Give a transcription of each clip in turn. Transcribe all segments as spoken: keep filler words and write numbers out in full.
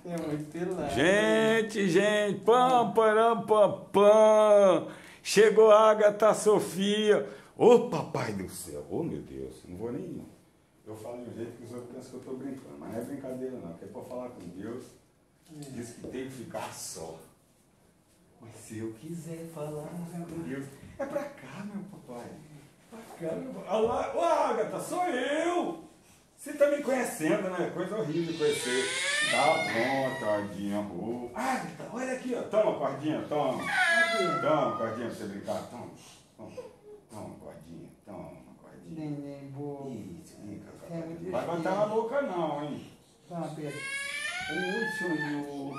É muito pelado. Gente, gente, pam, param, pam, pam. Chegou a Agatha Sofia. Ô, papai do céu, ô, meu Deus, não vou nem... Eu falo de um jeito que os outros pensam que eu estou brincando, mas não é brincadeira não, porque é para falar com Deus, diz que tem que ficar só. Mas se eu quiser falar com Deus, é para cá, meu papai. Pra cá, meu papai. Olha lá, ô, Agatha, sou eu! Você tá me conhecendo, né? Coisa horrível conhecer. Dá pronto, cordinha, rua. Agatha, olha aqui, ó. Toma, cordinha, toma. Toma, cordinha, pra você brincar. Toma, toma. Toma, cordinha, toma, cordinha. Neném bobo. Isso, vem cá, É muito não vai botar na boca não, hein? Toma, Pedro. Oi, senhor.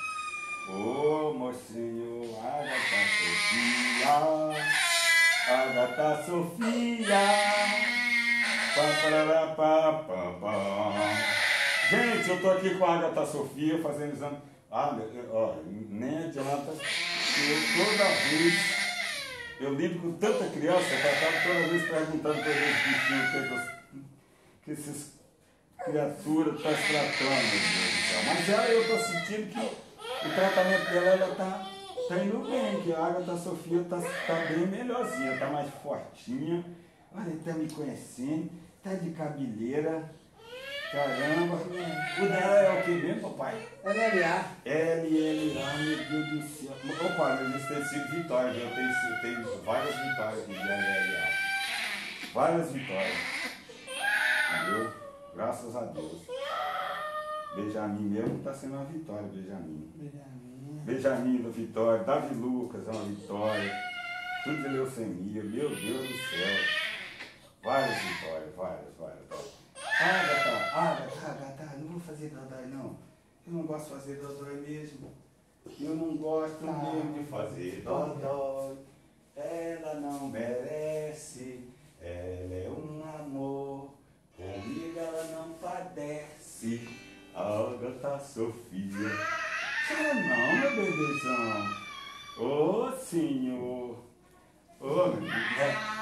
Ô, mocinho, Agatha Sofia. Agatha Sofia. Pá, parará, pá, pá, pá. Gente, eu tô aqui com a Agatha Sofia fazendo exame. Ah, ó, nem adianta. Eu toda vez, eu lido com tanta criança que eu acabo toda vez perguntando para eles bichinhos que, que essas criaturas estão se tratando, meu Deus do céu. Mas ela, eu tô sentindo que o tratamento dela, ela tá, tá indo bem, que a Agatha Sofia tá, tá bem melhorzinha, tá mais fortinha. Olha, ele tá me conhecendo, tá de cabeleira. Caramba. O dela é o que mesmo, papai? L L A. L L A, meu Deus do céu. Opa, mas isso tem sido vitória, eu tenho, eu tenho várias vitórias de L L A. Várias vitórias. Entendeu? Graças a Deus. Benjamin mesmo está sendo uma vitória, Benjamin. Benjamin. Benjamin da vitória, Davi Lucas é uma vitória. Tudo de leucemia, meu Deus do céu. Várias vitórias, várias, várias, várias. Agatha, Agatha, Agatha, não vou fazer dodói não. Eu não gosto de fazer dodói mesmo. Eu não gosto Ah. mesmo de fazer dodói. Ela não merece, ela é um amor. Comigo ela não padece. Agatha Sofia. Chora não, meu bebezão. Ô, senhor. Ô, meu Deus.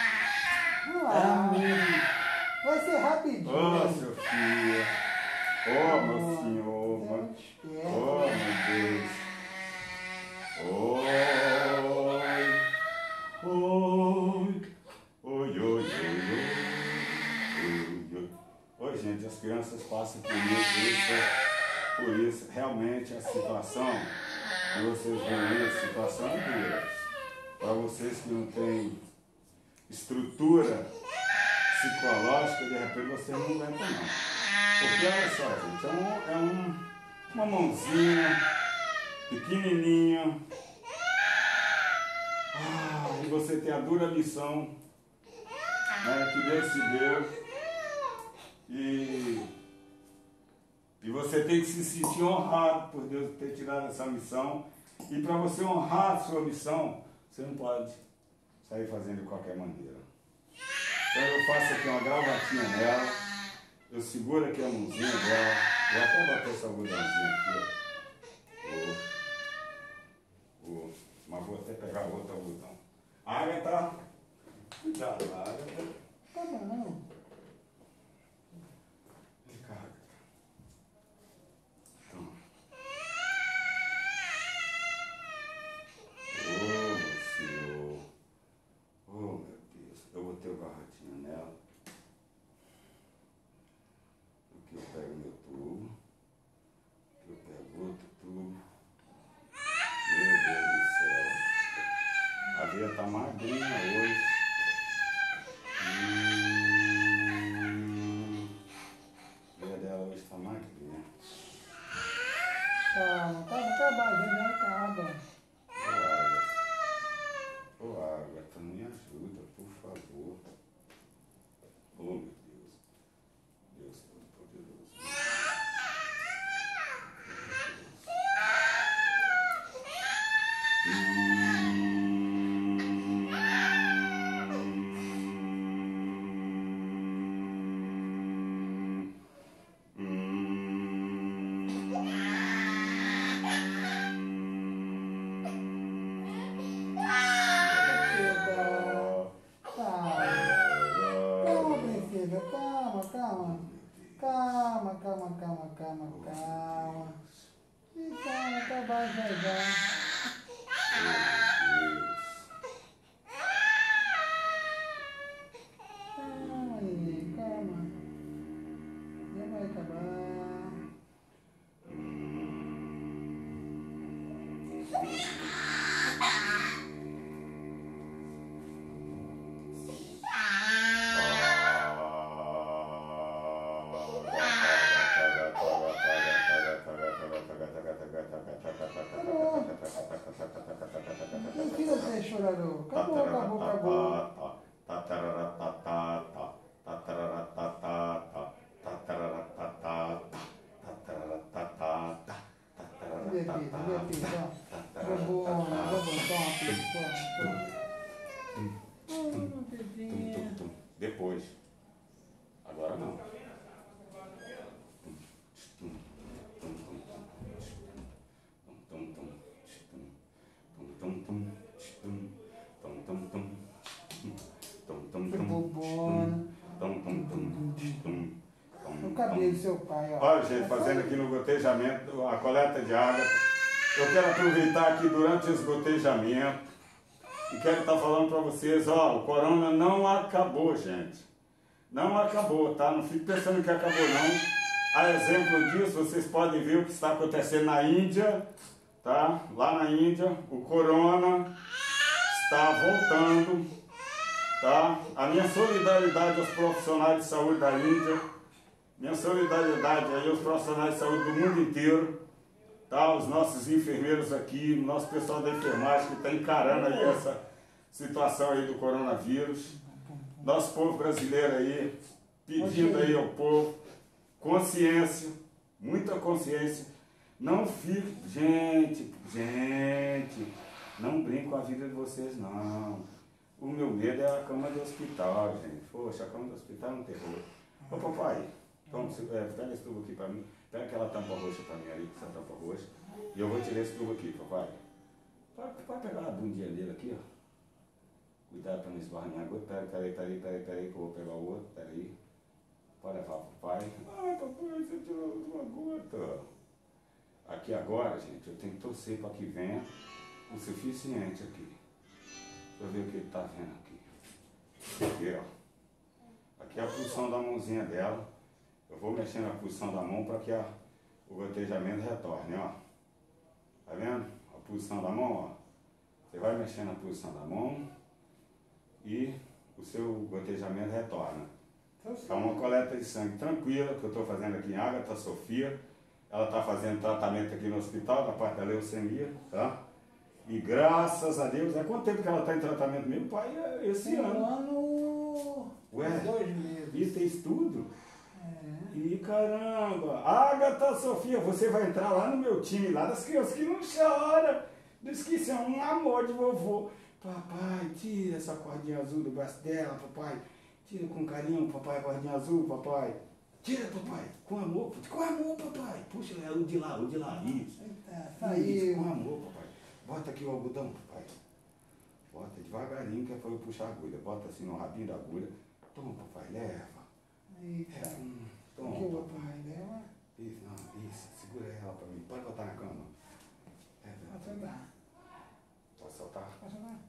Ah, vai ser rapidinho. Ô, Sofia. Ô, meu senhor. Ô, oh, meu Deus. Oi. Oi. Oi, oi, oi, oi. Oi, oi, gente, as crianças passam por isso, isso, por isso. Realmente a situação que vocês veem aí, a situação é dura. Para vocês que não têm estrutura psicológica, de repente você não aguenta não. Porque olha só, gente, é, um, é um, uma mãozinha pequenininha. Ah, e você tem a dura missão, né, que Deus te deu. E, e você tem que se sentir honrado por Deus ter tirado essa missão. E para você honrar a sua missão, você não pode sair fazendo de qualquer maneira. Então eu faço aqui uma gravatinha nela, eu seguro aqui a mãozinha dela, vou até bater essa algodãozinha aqui, ó. Vou, vou, mas vou até pegar outro algodão. Agatha, cuidado, Agatha. Tá bom. Vem cá, Agatha. Toma. Ô, meu senhor. Oh, meu Deus, eu vou ter o garrotinho nela. Aqui eu pego meu tubo. Aqui eu pego outro tubo. Meu Deus do céu. A veia tá magrinha hoje. Hum, a veia dela hoje tá magrinha. Calma, calma, calma, já acaba. Ô, Agatha. Ô, Agatha, me ajuda, por favor. Oh, meu Deus. Deus Todo-Poderoso. Hum, hum, abaixo vai dar. Ai, calma. Já vai acabar. Não precisa ter chororô. Acabou, acabou, acabou. Vem aqui, vem aqui, ó. Bobona, bobona, toma, toma, toma. Oh, bebinha. Depois. Agora não. Bobona. O cabelo do seu pai, ó. Olha, gente, fazendo aqui no gotejamento a coleta de água. Eu quero aproveitar aqui durante esse gotejamento e quero estar falando para vocês, ó, o corona não acabou, gente. Não acabou, tá? Não fique pensando que acabou, não. A exemplo disso, vocês podem ver o que está acontecendo na Índia, tá? Lá na Índia, o corona está voltando, tá? A minha solidariedade aos profissionais de saúde da Índia, minha solidariedade aí aos profissionais de saúde do mundo inteiro, tá? Os nossos enfermeiros aqui, o nosso pessoal da enfermagem que está encarando aí essa situação aí do coronavírus. Nosso povo brasileiro aí, pedindo aí ao povo, consciência, muita consciência. Não fique, gente, gente, não brinque com a vida de vocês, não. O meu medo é a cama do hospital, gente. Poxa, a cama do hospital é um terror. Ô papai, toma, é, pega esse tubo aqui pra mim, pega aquela tampa roxa pra mim ali, essa tampa roxa, e eu vou tirar esse tubo aqui, papai. Pode pegar a bundinha dele aqui, ó. Cuidado para não esbarrar minha gota. Peraí, peraí, peraí, peraí, peraí, que eu vou pegar o outro. Peraí. Pode levar pro pai. Ai, papai, você tirou uma gota. Aqui agora, gente, eu tenho que torcer para que venha o suficiente aqui. Deixa eu ver o que ele tá vendo aqui. Aqui, ó. Aqui é a posição da mãozinha dela. Eu vou mexendo na posição da mão para que a, o gotejamento retorne, ó. Tá vendo? A posição da mão, ó. Você vai mexendo na posição da mão e o seu gotejamento retorna. É uma coleta de sangue tranquila que eu estou fazendo aqui em Ágata Sofia. Ela está fazendo tratamento aqui no hospital da parte da leucemia, tá? E graças a Deus, há quanto tempo que ela está em tratamento mesmo? Pai, é esse Um ano. ano. Ué, Dois meses. isso é estudo? É. E caramba, Ágata Sofia, você vai entrar lá no meu time, lá das crianças que não choram. Diz que isso é um amor de vovô. Papai, tira essa cordinha azul do braço dela, papai. Tira com carinho, papai, a cordinha azul, papai. Tira, papai, com amor, com amor, papai. Puxa, é o de lá, o de lá, isso. Eita, Isso, saiu. com amor, papai. Bota aqui o algodão, papai. Bota devagarinho, que é pra eu puxar a agulha. Bota assim no rabinho da agulha. Toma, papai, leva. Eita. É, hum, toma, Aqui eu vou papai. tomar dela. Isso, não, isso, segura ela pra mim. Pode botar na cama. É, Pode soltar. Pode soltar? Pode soltar.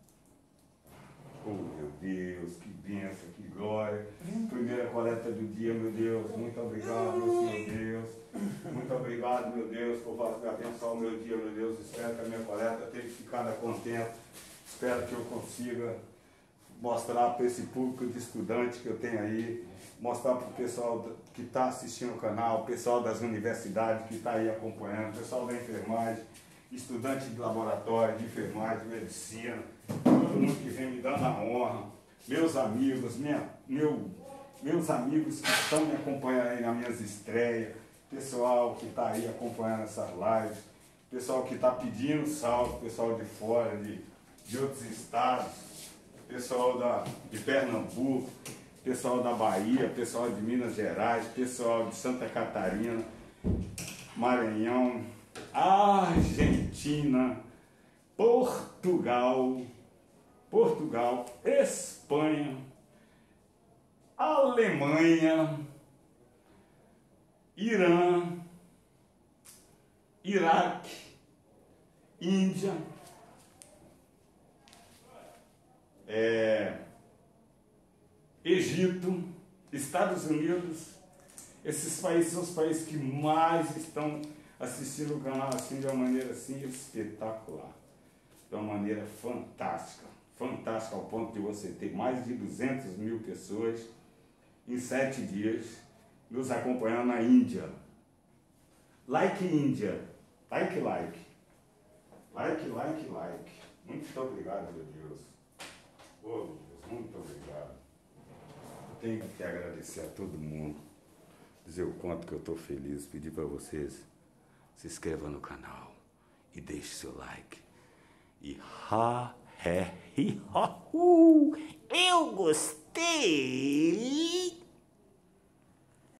Oh, meu Deus, que bênção, que glória. Primeira coleta do dia, meu Deus. Muito obrigado, meu Senhor Deus. Muito obrigado, meu Deus, por abençoar o meu dia, meu Deus. Espero que a minha coleta tenha ficado contente. Espero que eu consiga mostrar para esse público de estudante que eu tenho aí, mostrar para o pessoal que está assistindo o canal, o pessoal das universidades que está aí acompanhando, o pessoal da enfermagem, estudante de laboratório, de enfermagem, de medicina, todo mundo que vem me dando a honra, meus amigos, minha, meu, meus amigos que estão me acompanhando aí nas minhas estreias, pessoal que está aí acompanhando essas lives, pessoal que está pedindo salve, pessoal de fora, de, de outros estados, pessoal da, de Pernambuco, pessoal da Bahia, pessoal de Minas Gerais, pessoal de Santa Catarina, Maranhão, Argentina, Portugal, Portugal, Espanha, Alemanha, Irã, Iraque, Índia, é, Egito, Estados Unidos. Esses países são os países que mais estão assistindo o canal assim de uma maneira assim espetacular, de uma maneira fantástica, fantástica ao ponto de você ter mais de duzentas mil pessoas em sete dias nos acompanhando na Índia. Like Índia, like, like, like, like, like. Muito obrigado, meu Deus. Oh, meu Deus, muito obrigado. Tenho que agradecer a todo mundo, dizer o quanto que eu estou feliz, pedir para vocês se inscrevam no canal e deixe seu like. E ha, he, hi, ha, hu, eu gostei!